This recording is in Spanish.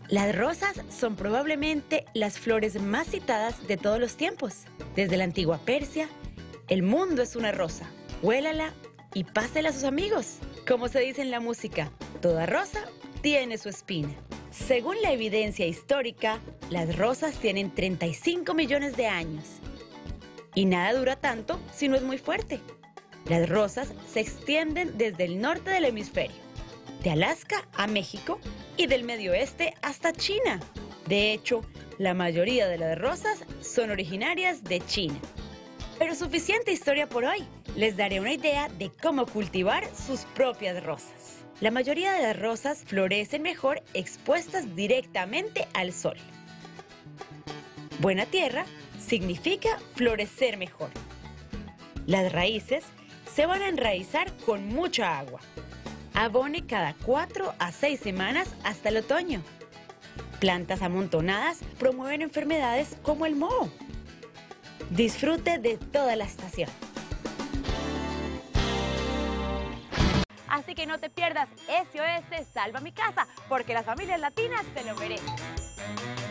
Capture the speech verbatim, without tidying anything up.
Las rosas son probablemente las flores más citadas de todos los tiempos. Desde la antigua Persia, el mundo es una rosa. Huélala y pásela a sus amigos. Como se dice en la música, toda rosa tiene su espina. Según la evidencia histórica, las rosas tienen treinta y cinco millones de años. Y nada dura tanto si no es muy fuerte. Las rosas se extienden desde el norte del hemisferio, de Alaska a México y del Medio Oeste hasta China. De hecho, la mayoría de las rosas son originarias de China. Pero suficiente historia por hoy. Les daré una idea de cómo cultivar sus propias rosas. La mayoría de las rosas florecen mejor expuestas directamente al sol. Buena tierra significa florecer mejor. Las raíces se van a enraizar con mucha agua. Abone cada cuatro a seis semanas hasta el otoño. Plantas amontonadas promueven enfermedades como el moho. Disfrute de toda la estación. Así que no te pierdas S O S Salva mi Casa, porque las familias latinas se lo merecen.